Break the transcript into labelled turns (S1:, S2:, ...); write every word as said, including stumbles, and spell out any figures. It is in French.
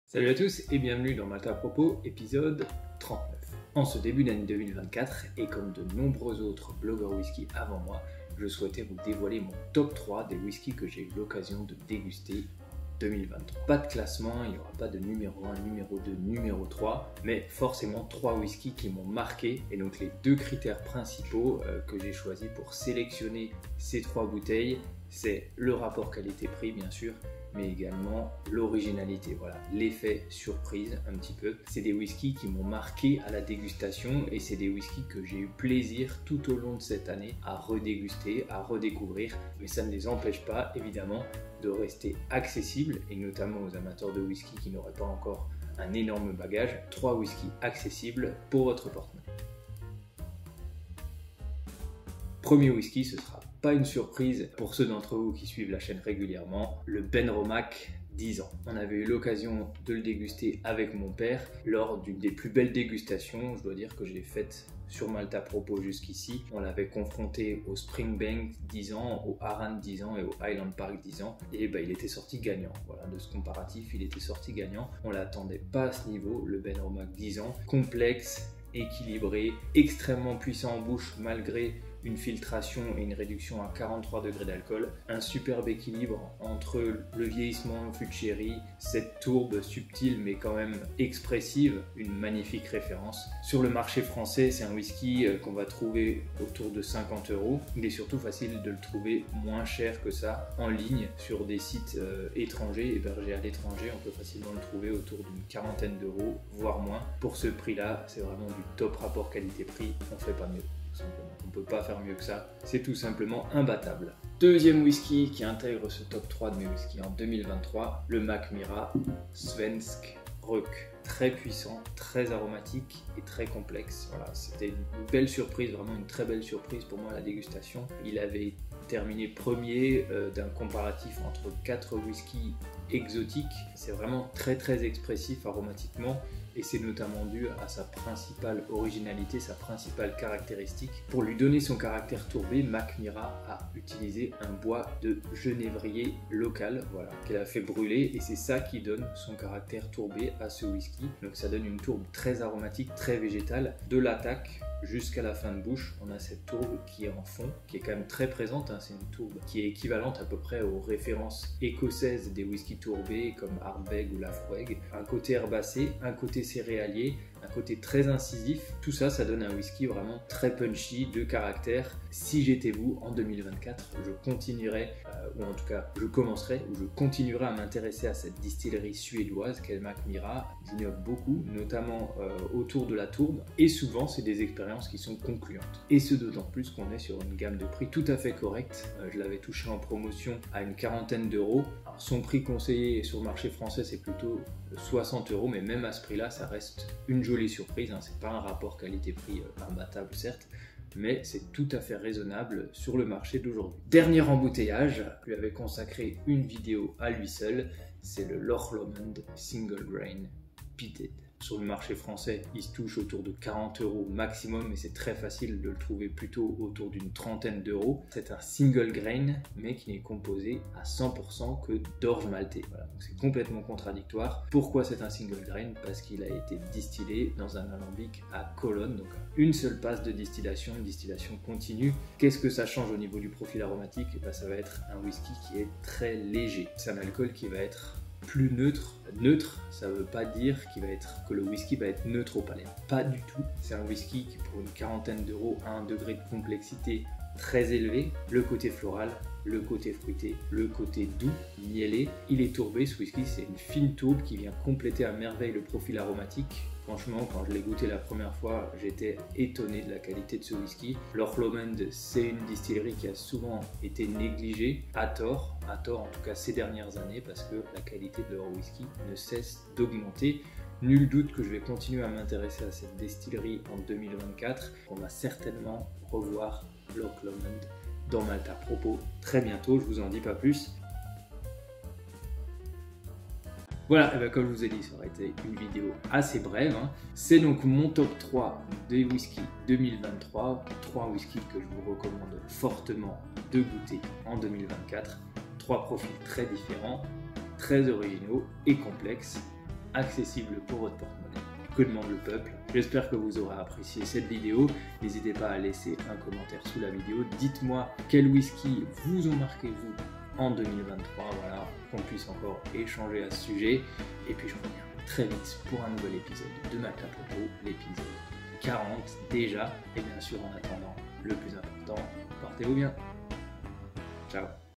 S1: Salut à tous et bienvenue dans Malta à propos, épisode trente-neuf. En ce début d'année deux mille vingt-quatre, et comme de nombreux autres blogueurs whisky avant moi, je souhaitais vous dévoiler mon top trois des whiskies que j'ai eu l'occasion de déguster en deux mille vingt-trois. Pas de classement, il n'y aura pas de numéro un, numéro deux, numéro trois, mais forcément trois whiskies qui m'ont marqué, et donc les deux critères principaux euh, que j'ai choisis pour sélectionner ces trois bouteilles, c'est le rapport qualité-prix bien sûr, mais également l'originalité, voilà, l'effet surprise un petit peu. C'est des whiskies qui m'ont marqué à la dégustation et c'est des whiskies que j'ai eu plaisir tout au long de cette année à redéguster, à redécouvrir, mais ça ne les empêche pas évidemment de rester accessibles et notamment aux amateurs de whisky qui n'auraient pas encore un énorme bagage, trois whiskies accessibles pour votre porte-monnaie. Premier whisky, ce sera pas une surprise pour ceux d'entre vous qui suivent la chaîne régulièrement, le Benromach dix ans. On avait eu l'occasion de le déguster avec mon père lors d'une des plus belles dégustations, je dois dire que j'ai faites sur Malta à propos jusqu'ici. On l'avait confronté au Springbank dix ans, au Arran dix ans et au Highland Park dix ans et bah, il était sorti gagnant. Voilà, de ce comparatif, il était sorti gagnant. On l'attendait pas à ce niveau, le Benromach dix ans, complexe, équilibré, extrêmement puissant en bouche malgré une filtration et une réduction à quarante-trois degrés d'alcool, un superbe équilibre entre le vieillissement, le fût de sherry, cette tourbe subtile mais quand même expressive, une magnifique référence. Sur le marché français, c'est un whisky qu'on va trouver autour de cinquante euros. Il est surtout facile de le trouver moins cher que ça en ligne sur des sites euh, étrangers, hébergés à l'étranger. On peut facilement le trouver autour d'une quarantaine d'euros, voire moins. Pour ce prix-là, c'est vraiment du top rapport qualité-prix, on fait pas mieux. On ne peut pas faire mieux que ça, c'est tout simplement imbattable. Deuxième whisky qui intègre ce top trois de mes whiskies en deux mille vingt-trois, le Mackmyra Svensk Rök. Très puissant, très aromatique et très complexe. Voilà, c'était une belle surprise, vraiment une très belle surprise pour moi à la dégustation. Il avait terminé premier euh, d'un comparatif entre quatre whiskies exotiques. C'est vraiment très très expressif aromatiquement. Et c'est notamment dû à sa principale originalité, sa principale caractéristique. Pour lui donner son caractère tourbé, Mackmyra a utilisé un bois de genévrier local, voilà, qu'elle a fait brûler, et c'est ça qui donne son caractère tourbé à ce whisky. Donc ça donne une tourbe très aromatique, très végétale, de l'attaque jusqu'à la fin de bouche. On a cette tourbe qui est en fond, qui est quand même très présente, hein. C'est une tourbe qui est équivalente à peu près aux références écossaises des whiskies tourbés comme Ardbeg ou Laphroaig. Un côté herbacé, un côté céréalier, un côté très incisif. Tout ça, ça donne un whisky vraiment très punchy, de caractère. Si j'étais vous, en deux mille vingt-quatre, je continuerais, euh, ou en tout cas, je commencerai, ou je continuerai à m'intéresser à cette distillerie suédoise qu'est Mackmyra. J'innove beaucoup, notamment euh, autour de la tourbe, et souvent, c'est des expériences qui sont concluantes. Et ce d'autant plus qu'on est sur une gamme de prix tout à fait correcte. Euh, je l'avais touché en promotion à une quarantaine d'euros. Alors, son prix conseillé sur le marché français, c'est plutôt soixante euros, mais même à ce prix-là, ça reste une jolie surprise, hein. C'est pas un rapport qualité-prix euh, imbattable certes, mais c'est tout à fait raisonnable sur le marché d'aujourd'hui. Dernier embouteillage, je lui avais consacré une vidéo à lui seul, c'est le Loch Lomond Single Grain Peated. Sur le marché français, il se touche autour de quarante euros maximum, mais c'est très facile de le trouver plutôt autour d'une trentaine d'euros. C'est un single grain, mais qui n'est composé à cent pour cent que d'orge maltais. Voilà, donc c'est complètement contradictoire. Pourquoi c'est un single grain? Parce qu'il a été distillé dans un alambic à colonne, donc une seule passe de distillation, une distillation continue. Qu'est-ce que ça change au niveau du profil aromatique? Et ben, ça va être un whisky qui est très léger. C'est un alcool qui va être plus neutre. Neutre, ça veut pas dire qu'il va être, que le whisky va être neutre au palais. Pas du tout. C'est un whisky qui, pour une quarantaine d'euros, a un degré de complexité très élevé. Le côté floral, le côté fruité, le côté doux, mielé. Il est tourbé, ce whisky, c'est une fine tourbe qui vient compléter à merveille le profil aromatique. Franchement, quand je l'ai goûté la première fois, j'étais étonné de la qualité de ce whisky. Loch Lomond, c'est une distillerie qui a souvent été négligée, à tort, à tort en tout cas ces dernières années, parce que la qualité de leur whisky ne cesse d'augmenter. Nul doute que je vais continuer à m'intéresser à cette distillerie en deux mille vingt-quatre. On va certainement revoir Loch Lomond dans Malta à propos très bientôt, je vous en dis pas plus. Voilà, et bien comme je vous ai dit, ça aurait été une vidéo assez brève, hein. C'est donc mon top trois des whisky deux mille vingt-trois, trois whiskies que je vous recommande fortement de goûter en deux mille vingt-quatre. trois profils très différents, très originaux et complexes. accessible pour votre porte-monnaie. Que demande le peuple? J'espère que vous aurez apprécié cette vidéo. N'hésitez pas à laisser un commentaire sous la vidéo. Dites-moi quel whisky vous ont marqué vous en deux mille vingt-trois, voilà, qu'on puisse encore échanger à ce sujet. Et puis je reviens très vite pour un nouvel épisode de Mac à propos, l'épisode quarante déjà. Et bien sûr, en attendant, le plus important, portez-vous bien. Ciao.